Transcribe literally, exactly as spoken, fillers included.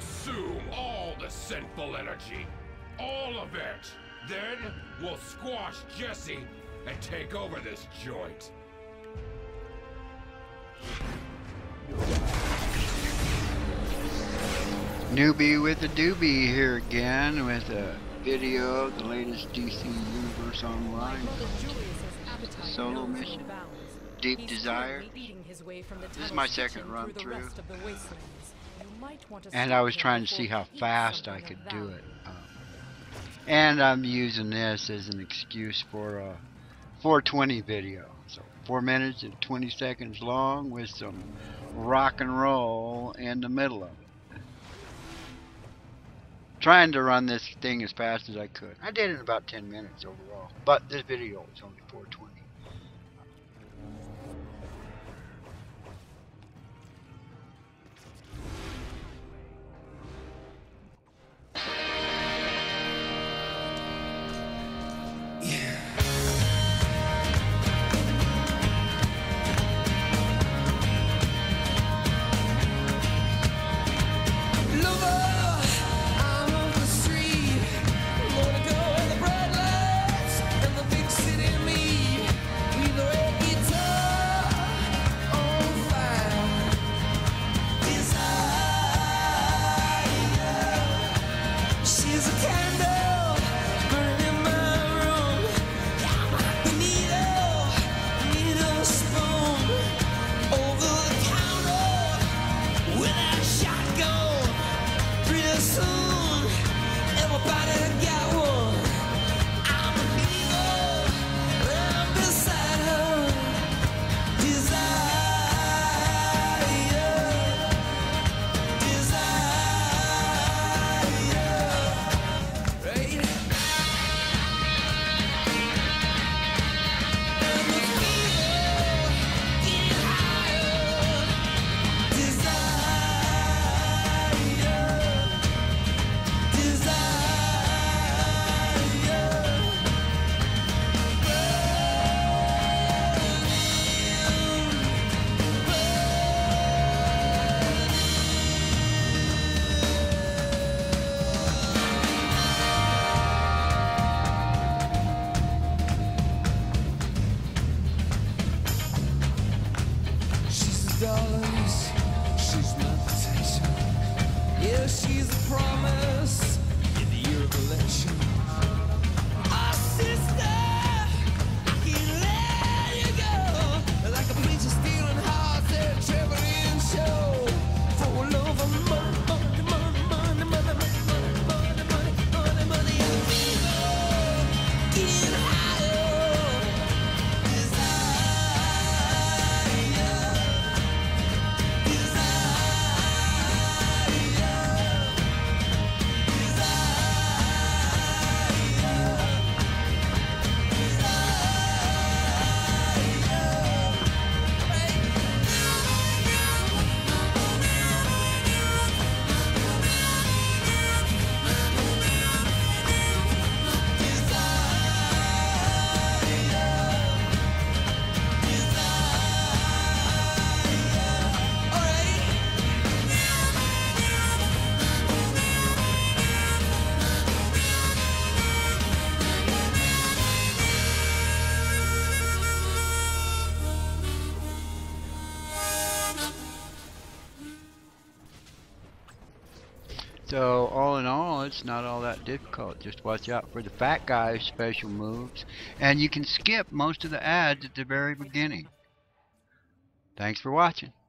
Consume all the sinful energy. All of it. Then we'll squash Jesse and take over this joint. Newbie with a doobie here again with a video of the latest D C Universe Online solo mission, Deep Desire. This is my second run through, and I was trying to see how fast I could do it. Um, and I'm using this as an excuse for a four twenty video. So four minutes and twenty seconds long with some rock and roll in the middle of it. Trying to run this thing as fast as I could. I did it in about ten minutes overall, but this video is only four twenty. Dollars, she's my potential. Yeah, she's a promise in the year of election. Ah, sister, I can't let you go. Like a preacher stealing hearts at a traveling show. For love of money, money, money, money, money, money, money, money, money, money, and people getting higher. So all in all, it's not all that difficult. Just watch out for the fat guy's special moves, and you can skip most of the ads at the very beginning. Thanks for watching.